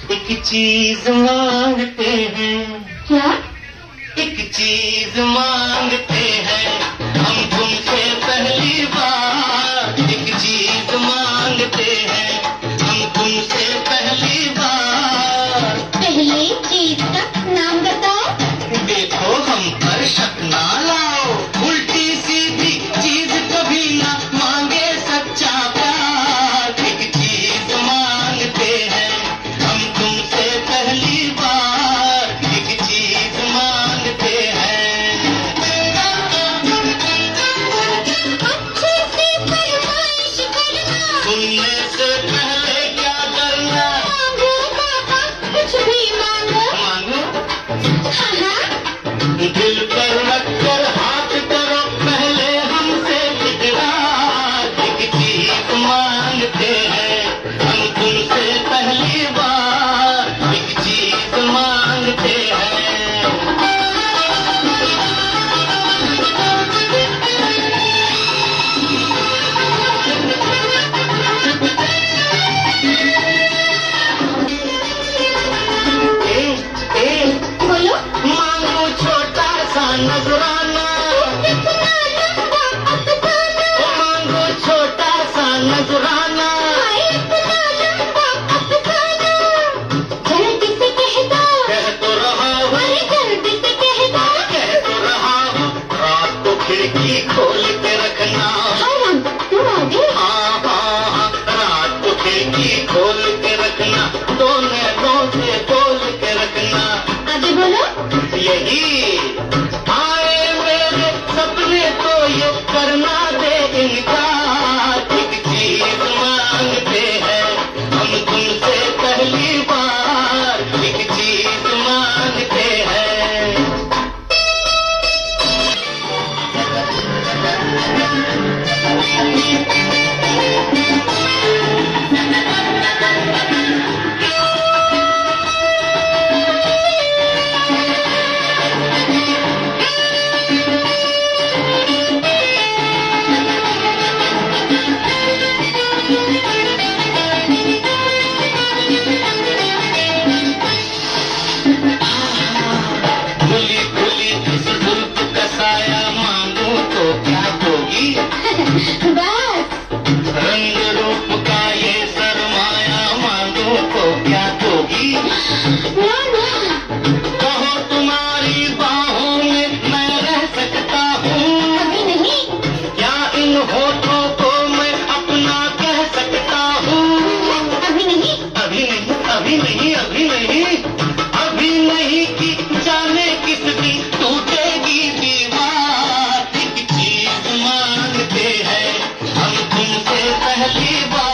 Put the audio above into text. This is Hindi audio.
एक चीज मांगते हैं। क्या? एक चीज मांगते हैं हम तुमसे पहली बार। एक चीज मांगते हैं हम तुमसे पहली बार। पहली चीज का नाम बताओ। देखो हम पर शक ना लाओ, उल्टी सीधी चीज कभी ना मांगे सच्चा प्यार। एक चीज मांगते हैं हम तुमसे पहली बार। एक चीज मांगते हैं। अच्छे से फरमाइश करना, सुनने से पहले क्या करना? मांगो बाबा कुछ भी मांगो। मांगो हाँ हाँ, दिल पर रख कर हाथ करो पहले हमसे इकरार। एक चीज मांगते हैं हम तुमसे पहली बार। एक चीज मांगते हैं। बोलो। मांगो छोटा सा नजराना। कितना लंबा अफसाना, ओ मांगो छोटा सा नजराना। हाय इतना लंबा अफसाना। जल्दी से कह दो, कह तो रहा हूँ, अरे जल्दी से कह दो। कह तो रहा हूँ, रात को खिड़की खोल के रखना। हाँ राम, तुम आ गए। हाँ हाँ हाँ, रात को खिड़की खोल के रखना, दोनों से बोल के रखना। आगे बोलो। यही आए मेरे सपने तो ये करना दे इनकार। एक चीज मांगते हैं हम तुमसे पहली बार। एक चीज मांगते हैं। खुली खुली इस जुल्फ का साया मांगू तो क्या दोगी? बस रंग रूप का ये सरमाया मांगू तो क्या दोगी? ना ना, कहो तुम्हारी बाहों में मैं रह सकता हूँ। अभी नहीं। क्या इन होठों को मैं अपना कह सकता हूँ? अभी नहीं। अभी नहीं, अभी नहीं, अभी नहीं, अभी नहीं कि जाने किस दिन टूटेगी दीवार। एक चीज मांगते हैं हम तुमसे पहली बार।